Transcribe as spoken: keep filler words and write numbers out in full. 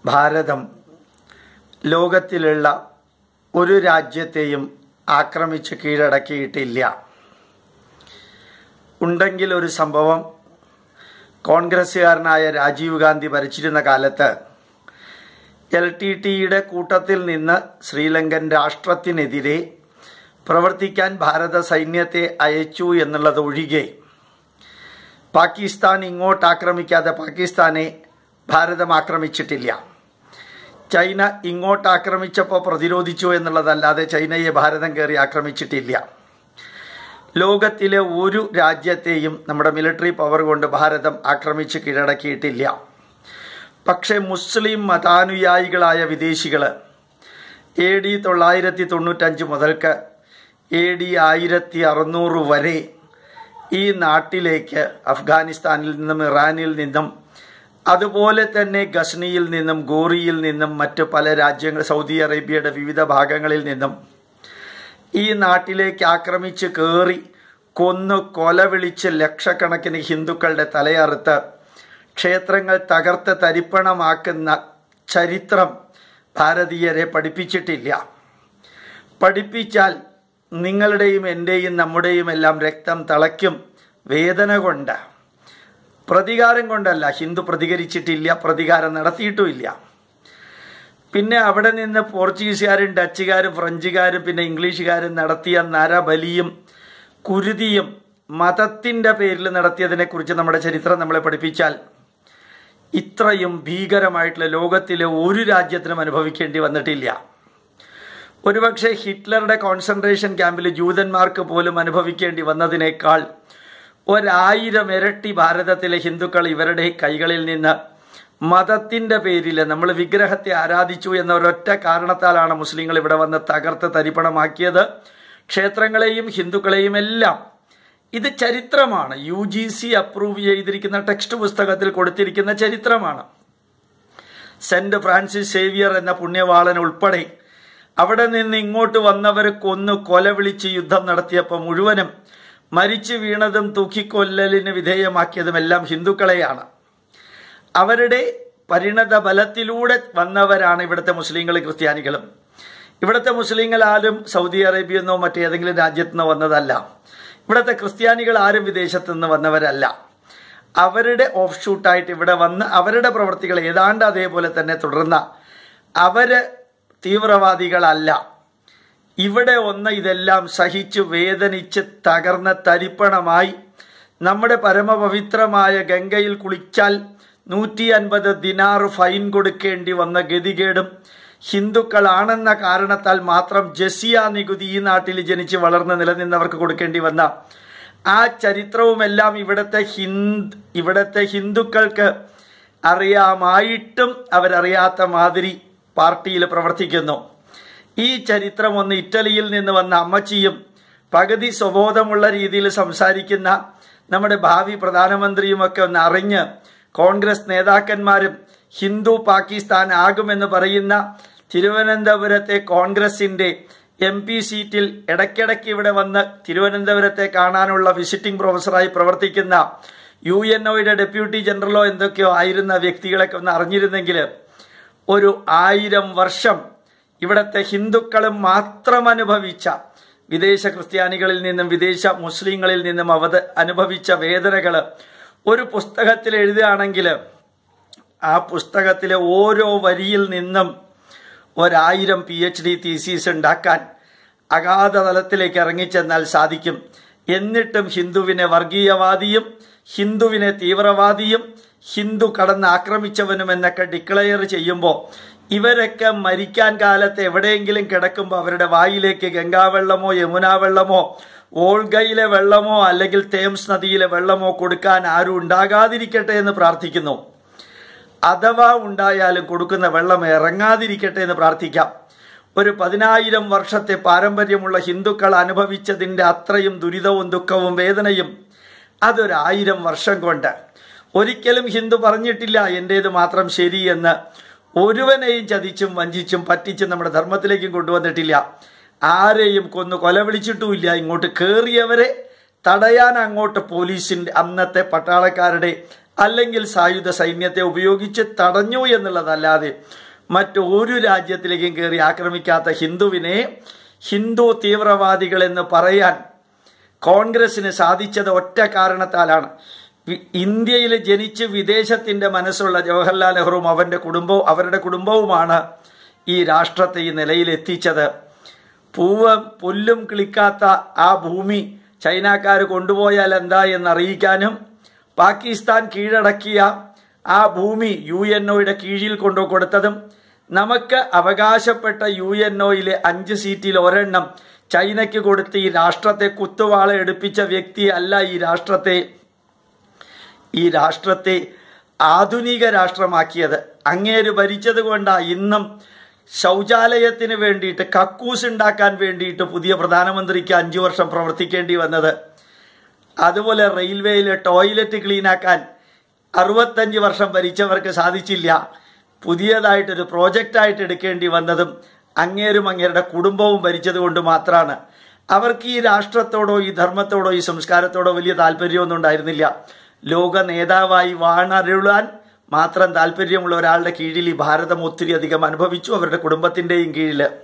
ഭാരതം ലോകത്തിലുള്ള ഒരു രാജ്യത്തെയും ആക്രമിച്ച് കീഴടക്കിയിട്ടില്ല. ഉണ്ടെങ്കിൽ ഒരു സംഭവം, കോൺഗ്രസ്സുകാരനായ രാജീവ് ഗാന്ധി ഭരിച്ചിരുന്ന കാലത്ത് എൽ ടി ടിയുടെ കൂട്ടത്തിൽ നിന്ന് ശ്രീലങ്കൻ രാഷ്ട്രത്തിനെതിരെ പ്രവർത്തിക്കാൻ ഭാരത സൈന്യത്തെ അയച്ചു എന്നുള്ളത് ഒഴികെ പാകിസ്ഥാൻ ഇങ്ങോട്ട് ആക്രമിക്കാതെ പാകിസ്ഥാനെ ഭാരതം ആക്രമിച്ചിട്ടില്ല. ചൈന ഇങ്ങോട്ട് ആക്രമിച്ചപ്പോൾ പ്രതിരോധിച്ചു എന്നുള്ളതല്ലാതെ ചൈനയെ ഭാരതം കയറി ആക്രമിച്ചിട്ടില്ല. ലോകത്തിലെ ഒരു രാജ്യത്തെയും നമ്മുടെ മിലിറ്ററി പവർ കൊണ്ട് ഭാരതം ആക്രമിച്ച് കീഴടക്കിയിട്ടില്ല. പക്ഷേ മുസ്ലിം മതാനുയായികളായ വിദേശികൾ എ ഡി തൊള്ളായിരത്തി തൊണ്ണൂറ്റഞ്ച് മുതൽക്ക് എ ഡി ആയിരത്തി അറുന്നൂറ് വരെ ഈ നാട്ടിലേക്ക് അഫ്ഗാനിസ്ഥാനിൽ നിന്നും ഇറാനിൽ നിന്നും അതുപോലെ തന്നെ ഗസ്നിയിൽ നിന്നും ഗോറിയിൽ നിന്നും മറ്റ് പല രാജ്യങ്ങൾ സൗദി അറേബ്യയുടെ വിവിധ ഭാഗങ്ങളിൽ നിന്നും ഈ നാട്ടിലേക്ക് ആക്രമിച്ച് കയറി കൊന്നു കൊല വിളിച്ച് ലക്ഷക്കണക്കിന് ഹിന്ദുക്കളുടെ തലയറുത്ത് ക്ഷേത്രങ്ങൾ തകർത്ത് തരിപ്പണമാക്കുന്ന ചരിത്രം ഭാരതീയരെ പഠിപ്പിച്ചിട്ടില്ല. പഠിപ്പിച്ചാൽ നിങ്ങളുടെയും എൻ്റെയും നമ്മുടെയും എല്ലാം രക്തം തിളയ്ക്കും. വേദന കൊണ്ട്, പ്രതികാരം കൊണ്ടല്ല. ഹിന്ദു പ്രതികരിച്ചിട്ടില്ല, പ്രതികാരം നടത്തിയിട്ടുമില്ല. പിന്നെ അവിടെ നിന്ന് പോർച്ചുഗീസുകാരും ഡച്ചുകാരും ഫ്രഞ്ചുകാരും പിന്നെ ഇംഗ്ലീഷുകാരും നടത്തിയ നരബലിയും കുരുതിയും മതത്തിൻ്റെ പേരിൽ നടത്തിയതിനെക്കുറിച്ച് നമ്മുടെ ചരിത്രം നമ്മളെ പഠിപ്പിച്ചാൽ ഇത്രയും ഭീകരമായിട്ടുള്ള ലോകത്തിലെ ഒരു രാജ്യത്തിനും അനുഭവിക്കേണ്ടി വന്നിട്ടില്ല. ഒരുപക്ഷെ ഹിറ്റ്ലറുടെ കോൺസെൻട്രേഷൻ ക്യാമ്പിൽ ജൂതന്മാർക്ക് പോലും അനുഭവിക്കേണ്ടി വന്നതിനേക്കാൾ ഒരായിരം ഇരട്ടി ഭാരതത്തിലെ ഹിന്ദുക്കൾ ഇവരുടെ കൈകളിൽ നിന്ന് മതത്തിൻ്റെ പേരിൽ നമ്മൾ വിഗ്രഹത്തെ ആരാധിച്ചു എന്ന ഒരൊറ്റ കാരണത്താലാണ് മുസ്ലിങ്ങൾ ഇവിടെ വന്ന് തകർത്ത് തരിപ്പണമാക്കിയത്. ക്ഷേത്രങ്ങളെയും ഹിന്ദുക്കളെയും എല്ലാം. ഇത് ചരിത്രമാണ്. യു ജി സി അപ്രൂവ് ചെയ്തിരിക്കുന്ന ടെക്സ്റ്റ് പുസ്തകത്തിൽ കൊടുത്തിരിക്കുന്ന ചരിത്രമാണ്. സെന്റ് ഫ്രാൻസിസ് സേവിയർ എന്ന പുണ്യവാളൻ ഉൾപ്പെടെ അവിടെ നിന്ന് ഇങ്ങോട്ട് വന്നവരെ കൊന്നു കൊല വിളിച്ച് യുദ്ധം നടത്തിയപ്പോൾ മുഴുവനും മരിച്ചു വീണതും തൂക്കിക്കൊല്ലലിന് വിധേയമാക്കിയതും എല്ലാം ഹിന്ദുക്കളെയാണ്. അവരുടെ പരിണത ബലത്തിലൂടെ വന്നവരാണ് ഇവിടുത്തെ മുസ്ലിങ്ങളും ക്രിസ്ത്യാനികളും. ഇവിടുത്തെ മുസ്ലിങ്ങൾ ആരും സൗദി അറേബ്യയെന്നോ മറ്റേതെങ്കിലും രാജ്യത്തു നിന്നോ വന്നതല്ല. ഇവിടുത്തെ ക്രിസ്ത്യാനികൾ ആരും വിദേശത്തു നിന്ന് വന്നവരല്ല. അവരുടെ ഓഫ് ഷൂട്ടായിട്ട് ഇവിടെ വന്ന് അവരുടെ പ്രവർത്തികൾ ഏതാണ്ട് അതേപോലെ തന്നെ തുടർന്ന അവര് തീവ്രവാദികളല്ല. ഇവിടെ ഒന്ന് ഇതെല്ലാം സഹിച്ചു വേദനിച്ച് തകർന്ന തരിപ്പണമായി നമ്മുടെ പരമപവിത്രമായ ഗംഗയിൽ കുളിച്ചാൽ നൂറ്റി അൻപത് ദിനാർ ഫൈൻ കൊടുക്കേണ്ടി വന്ന ഗതികേടും ഹിന്ദുക്കളാണെന്ന കാരണത്താൽ മാത്രം ജസിയ നികുതി ഈ നാട്ടിൽ ജനിച്ച് വളർന്ന് നിലനിന്നവർക്ക് കൊടുക്കേണ്ടി വന്ന ആ ചരിത്രവുമെല്ലാം ഇവിടുത്തെ ഹിന്ദ് ഇവിടുത്തെ ഹിന്ദുക്കൾക്ക് അറിയാമായിട്ടും അവരറിയാത്ത മാതിരി പാർട്ടിയിൽ പ്രവർത്തിക്കുന്നു. ഈ ചരിത്രം ഒന്ന് ഇറ്റലിയിൽ നിന്ന് വന്ന അമ്മച്ചിയും പകുതി സ്വബോധമുള്ള രീതിയിൽ സംസാരിക്കുന്ന നമ്മുടെ ഭാവി പ്രധാനമന്ത്രിയുമൊക്കെ ഒന്ന് അറിഞ്ഞ് കോൺഗ്രസ് നേതാക്കന്മാരും ഹിന്ദു പാകിസ്ഥാൻ ആകുമെന്ന് പറയുന്ന തിരുവനന്തപുരത്തെ കോൺഗ്രസിൻ്റെ എം പി സീറ്റിൽ ഇടയ്ക്കിടയ്ക്ക് ഇവിടെ വന്ന് തിരുവനന്തപുരത്തെ കാണാനുള്ള വിസിറ്റിംഗ് പ്രൊഫസറായി പ്രവർത്തിക്കുന്ന യു എൻ ഒയുടെ ഡെപ്യൂട്ടി ജനറലോ എന്തൊക്കെയോ ആയിരുന്ന വ്യക്തികളൊക്കെ ഒന്ന് അറിഞ്ഞിരുന്നെങ്കിൽ ഒരു ആയിരം വർഷം ഇവിടുത്തെ ഹിന്ദുക്കളും മാത്രം അനുഭവിച്ച വിദേശ ക്രിസ്ത്യാനികളിൽ നിന്നും വിദേശ മുസ്ലിങ്ങളിൽ നിന്നും അവത് അനുഭവിച്ച വേദനകൾ ഒരു പുസ്തകത്തിൽ എഴുതുകയാണെങ്കിൽ ആ പുസ്തകത്തിലെ ഓരോ വരിയിൽ നിന്നും ഒരായിരം പി എച്ച് ഡി തീസീസ് ഉണ്ടാക്കാൻ അഗാധ തലത്തിലേക്ക് ഇറങ്ങിച്ചെന്നാൽ സാധിക്കും. എന്നിട്ടും ഹിന്ദുവിനെ വർഗീയവാദിയും ഹിന്ദുവിനെ തീവ്രവാദിയും ഹിന്ദു കടന്ന് ആക്രമിച്ചവനും എന്നൊക്കെ ഡിക്ലെയർ ചെയ്യുമ്പോൾ ഇവരൊക്കെ മരിക്കാൻ കാലത്ത് എവിടെയെങ്കിലും കിടക്കുമ്പോൾ അവരുടെ വായിലേക്ക് ഗംഗാവെള്ളമോ യമുനാ വെള്ളമോ വോൾഗയിലെ വെള്ളമോ അല്ലെങ്കിൽ തേംസ് നദിയിലെ വെള്ളമോ കൊടുക്കാൻ ആരും ഉണ്ടാകാതിരിക്കട്ടെ എന്ന് പ്രാർത്ഥിക്കുന്നു. അഥവാ ഉണ്ടായാലും കൊടുക്കുന്ന വെള്ളം ഇറങ്ങാതിരിക്കട്ടെ എന്ന് പ്രാർത്ഥിക്കാം. ഒരു പതിനായിരം വർഷത്തെ പാരമ്പര്യമുള്ള ഹിന്ദുക്കൾ അനുഭവിച്ചതിൻ്റെ അത്രയും ദുരിതവും ദുഃഖവും വേദനയും അതൊരായിരം വർഷം കൊണ്ട് ഒരിക്കലും ഹിന്ദു പറഞ്ഞിട്ടില്ല എൻ്റേത് മാത്രം ശരിയെന്ന്. ഒരുവനെയും ചതിച്ചും വഞ്ചിച്ചും പറ്റിച്ചും നമ്മുടെ ധർമ്മത്തിലേക്കും കൊണ്ടുവന്നിട്ടില്ല. ആരെയും കൊന്നു കൊല വിളിച്ചിട്ടുമില്ല. ഇങ്ങോട്ട് കയറിയവരെ തടയാൻ അങ്ങോട്ട് പോലീസിൻ്റെ അന്നത്തെ പട്ടാളക്കാരുടെ അല്ലെങ്കിൽ സായുധ സൈന്യത്തെ ഉപയോഗിച്ച് തടഞ്ഞു എന്നുള്ളതല്ലാതെ മറ്റൊരു രാജ്യത്തിലേക്കും കയറി ആക്രമിക്കാത്ത ഹിന്ദുവിനെ ഹിന്ദു തീവ്രവാദികൾ എന്ന് പറയാൻ കോൺഗ്രസിന് സാധിച്ചത് ഒറ്റ കാരണത്താലാണ്. ഇന്ത്യയിൽ ജനിച്ച് വിദേശത്തിന്റെ മനസ്സുള്ള ജവഹർലാൽ നെഹ്റുവും അവന്റെ കുടുംബവും അവരുടെ കുടുംബവുമാണ് ഈ രാഷ്ട്രത്തെ ഈ നിലയിൽ എത്തിച്ചത്. പൂവും പുല്ലും കിളിക്കാത്ത ആ ഭൂമി ചൈനക്കാർ കൊണ്ടുപോയാൽ എന്താ എന്നറിയിക്കാനും പാകിസ്ഥാൻ കീഴടക്കിയ ആ ഭൂമി യു എൻ ഒയുടെ കീഴിൽ കൊണ്ടു കൊടുത്തതും നമുക്ക് അവകാശപ്പെട്ട യു എൻ ഒയിലെ അഞ്ച് സീറ്റിൽ ഒരെണ്ണം ചൈനയ്ക്ക് കൊടുത്ത് ഈ രാഷ്ട്രത്തെ കുത്തുവാള എടുപ്പിച്ച വ്യക്തി അല്ല ഈ രാഷ്ട്രത്തെ ഈ രാഷ്ട്രത്തെ ആധുനിക രാഷ്ട്രമാക്കിയത്. അങ്ങേര് ഭരിച്ചത് കൊണ്ടാണ് ഇന്നും ശൗചാലയത്തിന് വേണ്ടിയിട്ട് കക്കൂസ് ഉണ്ടാക്കാൻ വേണ്ടിയിട്ട് പുതിയ പ്രധാനമന്ത്രിക്ക് അഞ്ചു വർഷം പ്രവർത്തിക്കേണ്ടി വന്നത്. അതുപോലെ റെയിൽവേയിലെ ടോയ്ലറ്റ് ക്ലീനാക്കാൻ അറുപത്തഞ്ച് വർഷം ഭരിച്ചവർക്ക് സാധിച്ചില്ല. പുതിയതായിട്ടൊരു പ്രോജക്റ്റായിട്ട് എടുക്കേണ്ടി വന്നതും അങ്ങേരും അങ്ങേരുടെ കുടുംബവും ഭരിച്ചത് കൊണ്ട് മാത്രമാണ്. അവർക്ക് ഈ രാഷ്ട്രത്തോടോ ഈ ധർമ്മത്തോടോ ഈ സംസ്കാരത്തോടോ വലിയ താല്പര്യമൊന്നും ഉണ്ടായിരുന്നില്ല. ലോക നേതാവായി വാണരുളാൻ മാത്രം താല്പര്യമുള്ള ഒരാളുടെ കീഴിൽ ഈ ഭാരതം ഒത്തിരി അധികം അനുഭവിച്ചു, അവരുടെ കുടുംബത്തിൻ്റെയും കീഴിൽ.